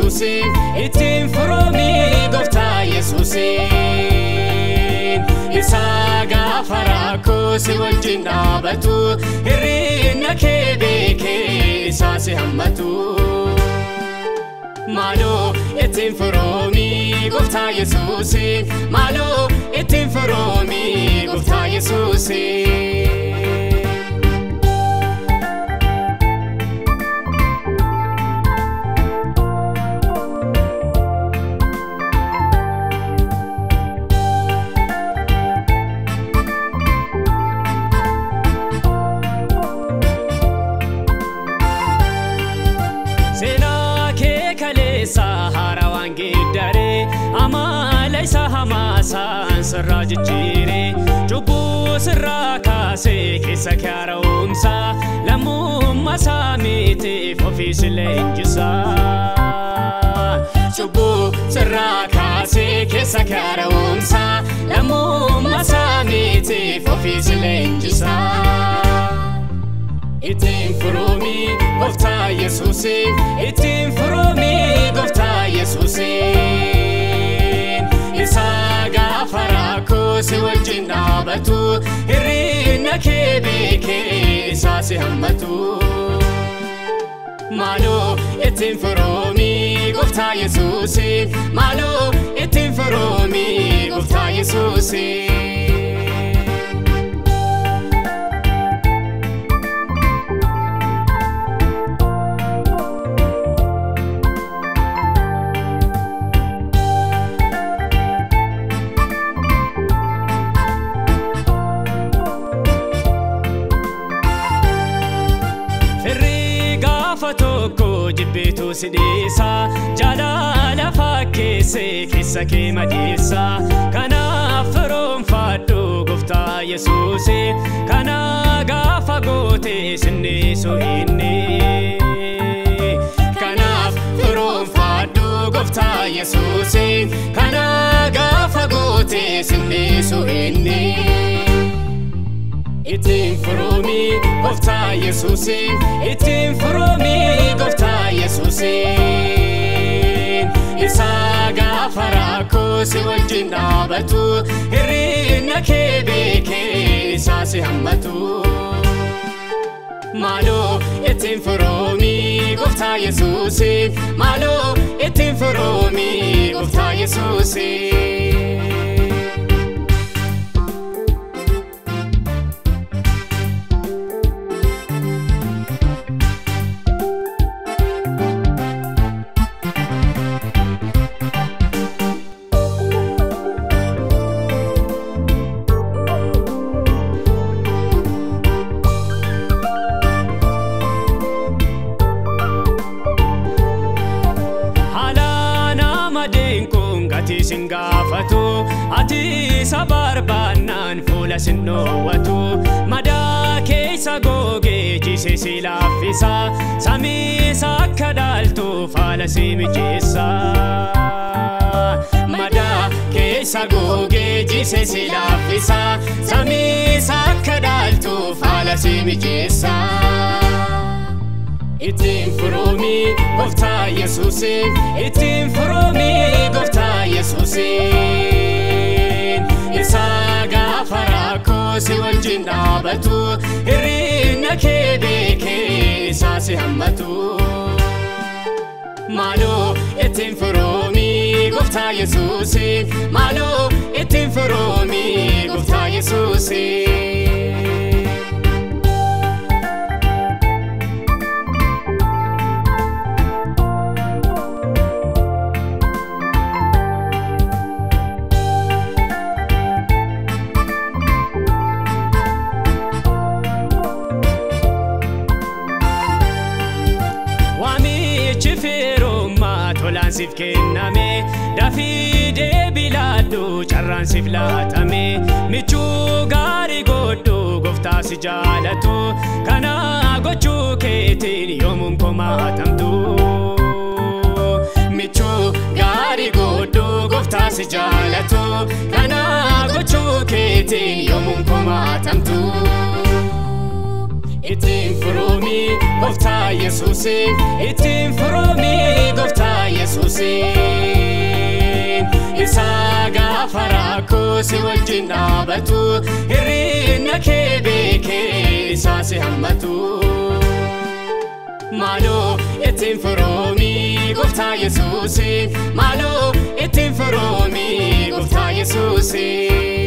Yesuusin ittiin furoomii gooftaa Yesuusin isa gaafa rakkoo si wajjin dhaabatu hir'ina kee beekee isaa si hammatu Malo ittiin furoomii gooftaa Yesuusin Malo ittiin furoomii gooftaa Yesuusin Sahara wangidare amala isa hamasan sirra jijjiire cubbuu sirra kaasee keessa kyaara umsa lammummaa saamitiif ofiisi leenjisa cubbuu sirra kaasee keessa kyaara umsa lammummaa saamitiif ofiisi leenjisa Ittiin furoomii gooftaa Yesuusin ittiin furoomii gooftaa Yesuusin isa gaafa rakkoo si wajjin dhaabatu hir'ina kee beekee isaa si hammatu Malo ittiin furoomii gooftaa Yesuusin Malo ittiin furoomii gooftaa Yesuusin Fatoko jibbitu sidisa jalala fakkeesse keessa kee madeessa kanaaf firoomfadhu gooftaa Yesuusin kana gaafa goote sinnisu inni kanaaf firoomfadhu gooftaa Yesuusin kana gaafa goote sinnisu inni Ittiin furoomii gooftaa Yesuusin ittiin furoomii gooftaa Yesuusin isa gaafa rakkoo si wajjin dhaabatu hir'ina kee beekee isaa si hammatu Malo ittiin furoomii gooftaa Yesuusin Malo ittiin furoomii gooftaa Yesuusin Ati singafatu ati sabarbanan fula sinowatu mada keessa goge jise silafisa samisa kadaltu fala simijisa mada keessa goge jise silafisa samisa kadaltu fala simijisa Ittiin furoomii gooftaa Yesuusin ittiin furoomii gooftaa Yesuusin isa gaafa rakkoo si wajjin dhaabatu hir'ina kee beekee isaa si hammatu Malo ittiin furoomii gooftaa Yesuusin Malo ittiin furoomii gooftaa Yesuusin Sif kenname dafide biladu charran sif laatame michuu gaarii godhu gooftaa si jaalatu kana gochuu keetiin yoomuun komaatamtu michuu gaarii godhu gooftaa si jaalatu kana gochuu keetiin yoomuun komaatamtu Ittiin furoomii gooftaa Yesuusin ittiin furoomii gooftaa Yesuusin Isa gaafa rakkoo si wajjin dhaabatu hir'ina kee beekee isa si hammatu Maaloo ittiin firoomii Gooftaa Yesuusin Maaloo ittiin firoomii Gooftaa Yesuusin